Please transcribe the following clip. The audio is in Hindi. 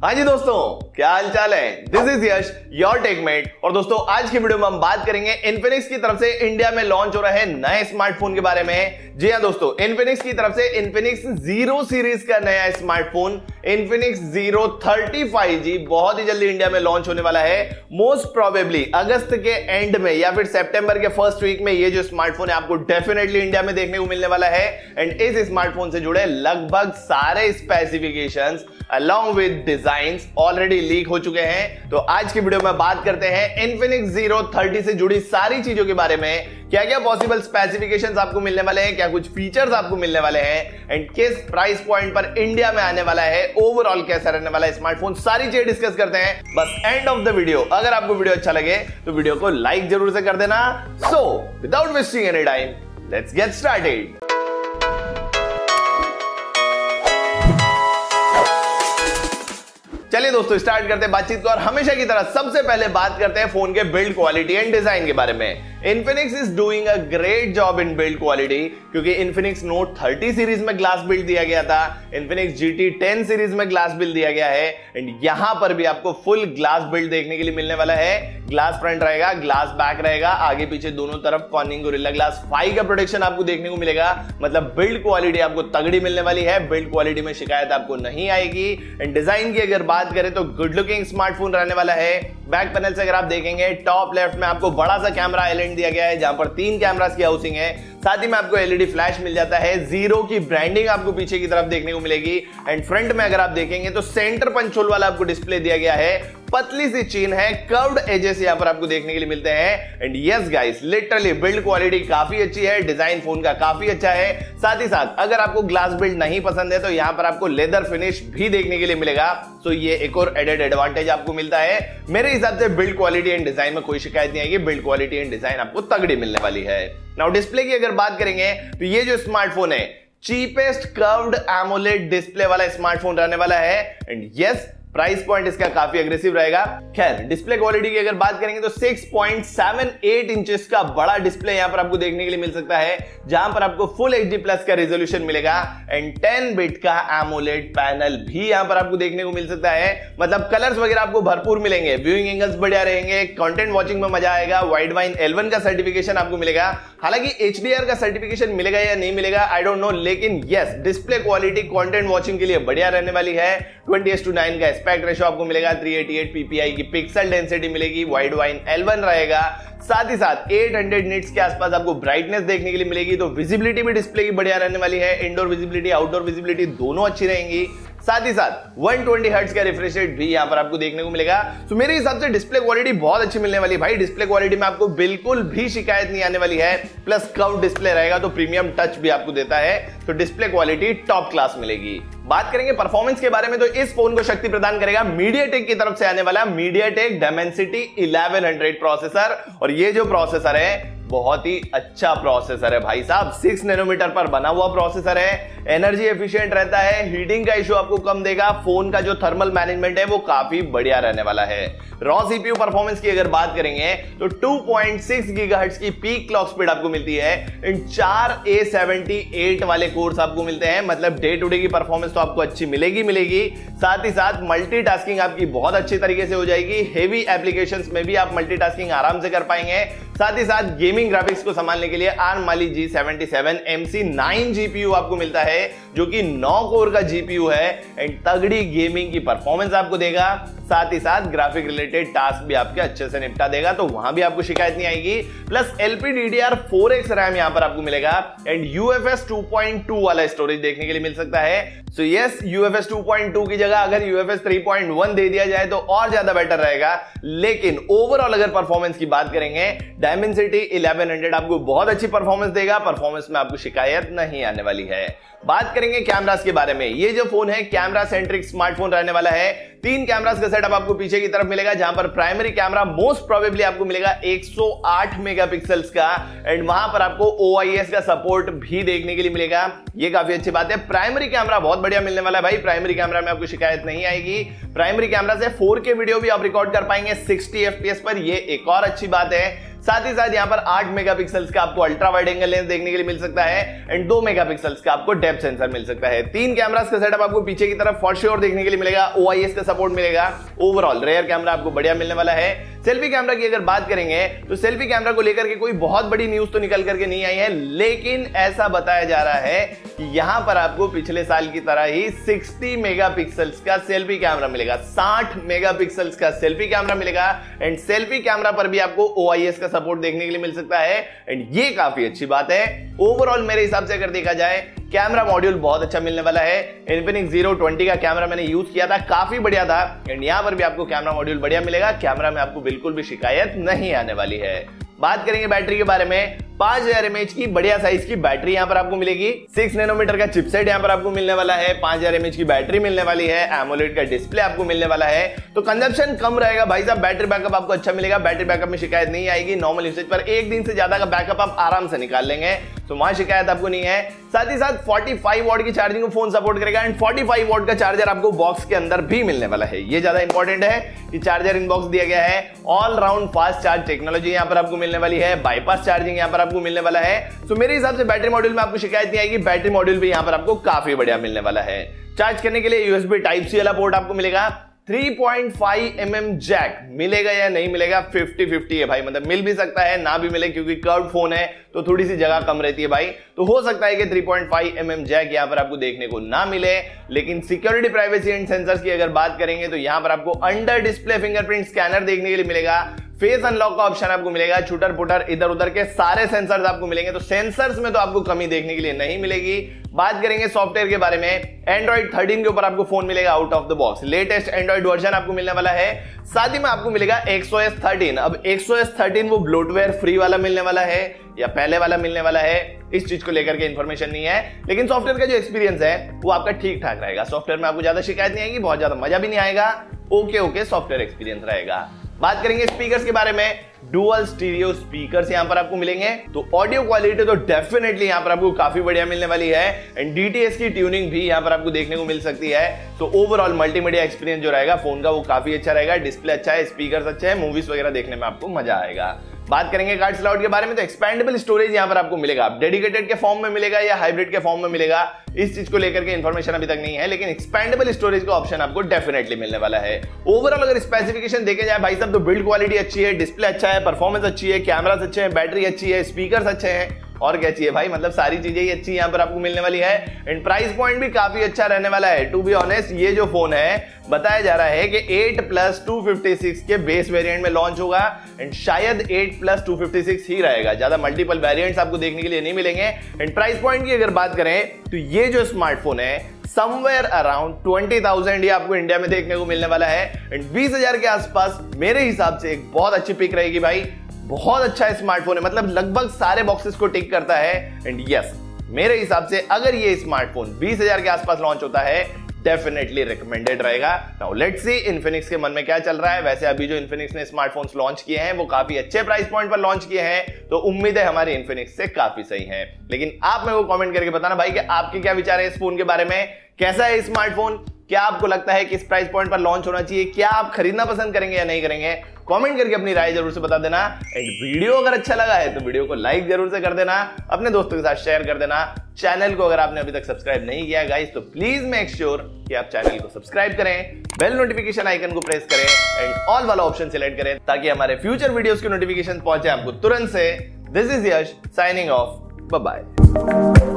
हाँ जी दोस्तों, क्या हाल चाल है। This is Yash, your techmate. और दोस्तों आज की वीडियो में हम बात करेंगे इन्फिनिक्स की तरफ से इंडिया में लॉन्च हो रहे नए स्मार्टफोन के बारे में। जी हाँ दोस्तों, इन्फिनिक्स की तरफ से इन्फिनिक्स जीरो सीरीज का नया स्मार्टफोन इन्फिनिक्स जीरो 35G बहुत ही जल्दी इंडिया में लॉन्च होने वाला है। मोस्ट प्रोबेबली अगस्त के एंड में या फिर सितंबर के फर्स्ट वीक में ये जो स्मार्टफोन है आपको डेफिनेटली इंडिया में देखने को मिलने वाला है। एंड इस स्मार्टफोन से जुड़े लगभग सारे specifications along with designs already leak हो चुके हैं। तो आज की वीडियो में बात करते हैं इन्फिनिक्स जीरो 30 से जुड़ी सारी चीजों के बारे में। क्या क्या पॉसिबल स्पेसिफिकेशंस आपको मिलने वाले हैं, क्या कुछ फीचर्स आपको मिलने वाले हैं, एंड किस प्राइस पॉइंट पर इंडिया में आने वाला है, ओवरऑल कैसा रहने वाला है स्मार्टफोन, सारी चीजें डिस्कस करते हैं बस एंड ऑफ द वीडियो। अगर आपको वीडियो अच्छा लगे तो वीडियो को लाइक जरूर से कर देना। So without wasting any time, let's get started. चलिए दोस्तों स्टार्ट करते हैं बातचीत को, और हमेशा की तरह सबसे पहले बात करते हैं फोन के बिल्ड क्वालिटी एंड डिजाइन के बारे में। Infinix is doing a great job in build quality क्योंकि Infinix Note 30 सीरीज में ग्लास बिल्ड दिया गया था, Infinix GT 10 सीरीज में ग्लास बिल्ड दिया गया है, एंड यहां पर भी आपको फुल ग्लास बिल्ड देखने के लिए मिलने वाला है। ग्लास फ्रंट रहेगा, ग्लास बैक रहेगा, आगे पीछे दोनों तरफ कॉर्निंग गोरिल्ला ग्लास 5 का प्रोटेक्शन आपको देखने को मिलेगा। मतलब बिल्ड क्वालिटी आपको तगड़ी मिलने वाली है, बिल्ड क्वालिटी में शिकायत आपको नहीं आएगी। एंड डिजाइन की अगर बात करें तो गुड लुकिंग स्मार्टफोन रहने वाला है। बैक पैनल से अगर आप देखेंगे टॉप लेफ्ट में आपको बड़ा सा कैमरा आइलैंड दिया गया है जहां पर 3 कैमरास की हाउसिंग है। साथ ही में आपको एलईडी फ्लैश मिल जाता है, जीरो की ब्रांडिंग आपको पीछे की तरफ देखने को मिलेगी। एंड फ्रंट में अगर आप देखेंगे तो सेंटर पंच होल वाला आपको डिस्प्ले दिया गया है, पतली सी चेन है, कर्व्ड एजेस यहां पर आपको देखने के लिए मिलते हैं। And yes guys, literally build quality काफी अच्छी है, डिजाइन फोन का काफी अच्छा है। साथ ही साथ अगर आपको ग्लास बिल्ड नहीं पसंद है तो यहां पर आपको लेदर फिनिश भी देखने के लिए मिलेगा। सो ये एक और एडेड एडवांटेज आपको मिलता है। मेरे हिसाब से बिल्ड क्वालिटी एंड डिजाइन में कोई शिकायत नहीं आएगी, बिल्ड क्वालिटी एंड डिजाइन आपको तगड़ी मिलने वाली है। नाउ डिस्प्ले की अगर बात करेंगे तो ये जो स्मार्टफोन है चीपेस्ट कर्व्ड एमोलेड डिस्प्ले वाला स्मार्टफोन रहने वाला है। एंड यस, प्राइस पॉइंट इसका काफी अग्रेसिव रहेगा। खैर डिस्प्ले क्वालिटी की अगर बात करेंगे तो 6.78 इंचेस का बड़ा डिस्प्ले यहां पर आपको देखने के लिए मिल सकता है, जहां पर आपको फुल HD प्लस का रेजोल्यूशन मिलेगा। एंड 10 बिट का एमोलेड पैनल भी यहां पर आपको देखने को मिल सकता है। मतलब कलर्स वगैरह आपको भरपूर मिलेंगे, व्यूइंग एंगल्स बढ़िया रहेंगे, कंटेंट वॉचिंग में मजा आएगा। वाइड वाइन L1 का सर्टिफिकेशन आपको मिलेगा। हालांकि HDR का सर्टिफिकेशन मिलेगा या नहीं मिलेगा आई डोंट नो, लेकिन yes display quality content watching के लिए बढ़िया रहने वाली है। 20:9 का एस्पेक्ट रेशो आपको मिलेगा, 388 ppi की पिक्सल डेंसिटी मिलेगी, वाइड वाइन L1 रहेगा। साथ ही साथ 800 निट्स के आसपास आपको ब्राइटनेस देखने के लिए मिलेगी। तो विजिबिलिटी भी डिस्प्ले की बढ़िया रहने वाली है, इंडोर विजिबिलिटी आउटडोर विजिबिलिटी दोनों अच्छी रहेंगी। साथ ही साथ 120 हर्ट्ज का रिफ्रेश रेट भी यहां पर आपको देखने को मिलेगा। तो मेरे हिसाब से डिस्प्ले क्वालिटी बहुत अच्छी मिलने वाली है भाई। डिस्प्ले क्वालिटी में आपको बिल्कुल भी शिकायत नहीं आने वाली है। प्लस कर्व डिस्प्ले रहेगा तो प्रीमियम टच भी आपको देता है, तो डिस्प्ले क्वालिटी टॉप क्लास मिलेगी। बात करेंगे परफॉर्मेंस के बारे में तो इस फोन को शक्ति प्रदान करेगा मीडियाटेक की तरफ से आने वाला मीडियाटेक डायमेंसिटी 1100 प्रोसेसर। और ये जो प्रोसेसर है बहुत ही अच्छा प्रोसेसर है भाई साहब, 6 नैनोमीटर पर बना हुआ प्रोसेसर है, एनर्जी एफिशिएंट रहता है, हीटिंग का इशू आपको कम देगा। फोन का जो थर्मल मैनेजमेंट है वो काफी बढ़िया रहने वाला है। रॉ सीपीयू परफॉर्मेंस की अगर बात करेंगे तो 2.6 गीगाहर्ट्ज की पीक क्लॉक स्पीड आपको मिलती है। इन 4 A78 वाले कोर्स आपको मिलते हैं। मतलब डे टू डे की परफॉर्मेंस तो आपको अच्छी मिलेगी। साथ ही साथ मल्टीटास्किंग आपकी बहुत अच्छी तरीके से हो जाएगी। हेवी एप्लीकेशंस में भी आप मल्टीटास्किंग आराम से कर पाएंगे। साथ ही साथ गेमिंग ग्राफिक्स को संभालने के लिए ARM Mali G77 MC9 GPU आपको मिलता है, जो कि 9 कोर का जीपीयू है। एंड तगड़ी गेमिंग की परफॉर्मेंस आपको देगा। साथ ही साथ ग्राफिक रिलेटेड टास्क भी आपके अच्छे से निपटा देगा, तो वहां भी आपको शिकायत नहीं आएगी। प्लस LPDDR4X रैम यहां पर आपको मिलेगा। एंड UFS 2.2 वाला स्टोरेज देखने के लिए मिल सकता है। सो यस, UFS 2.2 की जगह अगर UFS 3.1 दे दिया जाए तो और ज्यादा बेटर रहेगा। लेकिन ओवरऑल अगर परफॉर्मेंस की बात करेंगे, डायमेंसिटी 1100 आपको बहुत अच्छी परफॉर्मेंस देगा। परफॉर्मेंस में आपको शिकायत नहीं आने वाली है। बात करेंगे कैमरास के बारे में। ये जो फोन है कैमरा सेंट्रिक स्मार्टफोन रहने वाला है। 3 कैमरास का सेटअप आपको पीछे की तरफ मिलेगा, जहां पर प्राइमरी कैमरा मोस्ट प्रोबेबली आपको मिलेगा 108 मेगापिक्सल्स का। एंड वहां पर आपको OIS का सपोर्ट भी देखने के लिए मिलेगा, ये काफी अच्छी बात है। प्राइमरी कैमरा बहुत बढ़िया मिलने वाला है भाई, प्राइमरी कैमरा में आपको शिकायत नहीं आएगी। प्राइमरी कैमरा से 4K वीडियो भी आप रिकॉर्ड कर पाएंगे 60 FPS पर, ये एक और अच्छी बात है। साथ ही साथ यहाँ पर 8 मेगापिक्सल्स का आपको अल्ट्रा वाइड एंगल लेंस देखने के लिए मिल सकता है एंड 2 मेगापिक्सल्स का आपको डेप्थ सेंसर मिल सकता है। 3 कैमरास का सेटअप आपको पीछे की तरफ फॉर श्योर देखने के लिए मिलेगा। OIS का सपोर्ट मिलेगा। ओवरऑल रेयर कैमरा आपको बढ़िया मिलने वाला है। सेल्फी कैमरा की अगर बात करेंगे तो सेल्फी कैमरा को लेकर के कोई बहुत बड़ी न्यूज तो निकल करके नहीं आई है, लेकिन ऐसा बताया जा रहा है कि यहां पर आपको पिछले साल की तरह ही 60 मेगापिक्सल्स का सेल्फी कैमरा मिलेगा, 60 मेगापिक्सल्स का सेल्फी कैमरा मिलेगा एंड सेल्फी कैमरा पर भी आपको OIS का सपोर्ट देखने के लिए मिल सकता है एंड ये काफी अच्छी बात है। ओवरऑल मेरे हिसाब से अगर देखा जाए कैमरा मॉड्यूल बहुत अच्छा मिलने वाला है। Infinix Zero 20 का कैमरा मैंने यूज किया था, काफी बढ़िया था एंड यहां पर भी आपको कैमरा मॉड्यूल बढ़िया मिलेगा। कैमरा में आपको बिल्कुल भी शिकायत नहीं आने वाली है। बात करेंगे बैटरी के बारे में, 5000 mAh की बढ़िया साइज की बैटरी यहां पर आपको मिलेगी। 6 नैनोमीटर का चिपसेट यहां पर आपको मिलने वाला है। 5000 mAh की बैटरी मिलने वाली है। एमोलेड का डिस्प्ले आपको मिलने वाला है, तो कंजप्शन कम रहेगा भाई साहब। बैटरी बैकअप आपको अच्छा मिलेगा, बैटरी बैकअप में शिकायत नहीं आएगी। नॉर्मल यूसेज पर 1 दिन से ज्यादा का बैकअप आप आराम से निकाल लेंगे, तो वहां शिकायत आपको नहीं है। साथ ही साथ 45 वॉट की चार्जिंग को फोन सपोर्ट करेगा एंड 45 वॉट का चार्जर आपको बॉक्स के अंदर भी मिलने वाला है। ये ज्यादा इंपॉर्टेंट है कि चार्जर इन बॉक्स दिया गया है। All round fast charge technology यहां पर आपको मिलने वाली है। बाईपास चार्जिंग यहां पर आपको मिलने वाला है। तो मेरे हिसाब से बैटरी मॉड्यूल में आपको शिकायत नहीं आएगी। बैटरी मॉड्यूल भी यहां पर आपको काफी बढ़िया मिलने वाला है। चार्ज करने के लिए USB Type-C वाला पोर्ट आपको मिलेगा। 3.5 mm जैक मिलेगा या नहीं मिलेगा 50-50 है भाई, मतलब मिल भी सकता है ना भी मिले, क्योंकि कर्व फोन है तो थोड़ी सी जगह कम रहती है भाई। तो हो सकता है कि 3.5 mm जैक यहां पर आपको देखने को ना मिले, लेकिन सिक्योरिटी, प्राइवेसी एंड सेंसर्स की अगर बात करेंगे तो यहां पर आपको अंडर डिस्प्ले फिंगरप्रिंट स्कैनर देखने के लिए मिलेगा। फेस अनलॉक का ऑप्शन आपको मिलेगा। छूटर पुटर इधर उधर के सारे सेंसर्स आपको मिलेंगे, तो सेंसर्स में तो आपको कमी देखने के लिए नहीं मिलेगी। बात करेंगे सॉफ्टवेयर के बारे में, Android 13 के ऊपर आपको फोन मिलेगा out of the box. Latest Android version आपको मिलने वाला है। साथ ही में आपको मिलेगा XOS 13। अब XOS 13 वो ब्लोटवेयर फ्री वाला मिलने वाला है या पहले वाला मिलने वाला है, इस चीज को लेकर के इंफॉर्मेशन नहीं है, लेकिन सॉफ्टवेयर का जो एक्सपीरियंस है वो आपका ठीक ठाक रहेगा। सॉफ्टवेयर में आपको ज्यादा शिकायत नहीं आएगी, बहुत ज्यादा मजा भी नहीं आएगा। ओके सॉफ्टवेयर एक्सपीरियंस रहेगा। बात करेंगे स्पीकर्स के बारे में, डुअल स्टीरियो स्पीकर्स यहां पर आपको मिलेंगे, तो ऑडियो क्वालिटी तो डेफिनेटली यहां पर आपको काफी बढ़िया मिलने वाली है एंड DTS की ट्यूनिंग भी यहां पर आपको देखने को मिल सकती है। तो ओवरऑल मल्टीमीडिया एक्सपीरियंस जो रहेगा फोन का वो काफी अच्छा रहेगा। डिस्प्ले अच्छा है, स्पीकर्स अच्छे हैं, मूवीज वगैरह देखने में आपको मजा आएगा। बात करेंगे कार्ड स्लॉट के बारे में, तो एक्सपेंडेबल स्टोरेज यहां पर आपको मिलेगा। डेडिकेटेड के फॉर्म में मिलेगा या हाइब्रिड के फॉर्म में मिलेगा, इस चीज को लेकर के इंफॉर्मेशन अभी तक नहीं है, लेकिन एक्सपेंडेबल स्टोरेज का ऑप्शन आपको डेफिनेटली मिलने वाला है। ओवरऑल अगर स्पेसिफिकेशन देखे जाए भाई साहब, तो बिल्ड क्वालिटी अच्छी है, डिस्प्ले अच्छा है, परफॉर्मेंस अच्छी है, कैमरास अच्छे हैं, बैटरी अच्छी है, स्पीकर्स अच्छे हैं, और क्या चाहिए भाई, मतलब सारी चीजें ही अच्छी यहां पर आपको मिलने वाली है एंड प्राइस पॉइंट भी काफी अच्छा रहने वाला है। टू बी ऑनेस्ट, ये जो फोन है बताया जा रहा है कि 8+256 के बेस वेरिएंट में लॉन्च होगा एंड शायद 8+256 ही रहेगा, ज्यादा मल्टीपल वेरिएंट्स आपको देखने के लिए नहीं मिलेंगे। एंड प्राइस पॉइंट की अगर बात करें तो ये जो स्मार्टफोन है समवेयर अराउंड 20,000 ये आपको इंडिया में देखने को मिलने वाला है एंड 20,000 के आसपास मेरे हिसाब से एक बहुत अच्छी पिक रहेगी भाई। बहुत अच्छा स्मार्टफोन है, मतलब लगभग सारे बॉक्सेस को टिक करता है एंड यस, मेरे हिसाब से अगर ये स्मार्टफोन 20,000 के आसपास लॉन्च होता है डेफिनेटली रिकमेंडेड रहेगा। नाउ लेट्स सी इन्फिनिक्स के मन में क्या चल रहा है। वैसे अभी जो इन्फिनिक्स ने स्मार्टफोन्स लॉन्च किए हैं वो काफी अच्छे प्राइस पॉइंट पर लॉन्च किए हैं, तो उम्मीदें हमारी इन्फिनिक्स से काफी सही हैं। लेकिन आप मेरे को कमेंट करके बताना भाई कि आपके क्या विचार है इस फोन के बारे में, कैसा है स्मार्टफोन, क्या आपको लगता है कि इस प्राइस पॉइंट पर लॉन्च होना चाहिए, क्या आप खरीदना पसंद करेंगे या नहीं करेंगे, कमेंट करके अपनी राय जरूर से बता देना। एंड वीडियो अगर अच्छा लगा है तो वीडियो को लाइक जरूर से कर देना, अपने दोस्तों के साथ शेयर कर देना। चैनल को अगर आपने अभी तक सब्सक्राइब नहीं किया गाइस, तो प्लीज मेक श्योर कि आप चैनल को सब्सक्राइब करें, बेल नोटिफिकेशन आइकन को प्रेस करें एंड ऑल वाला ऑप्शन सिलेक्ट करें, ताकि हमारे फ्यूचर वीडियोस की नोटिफिकेशन पहुंचे आपको तुरंत से। This is Yash signing off, bye bye.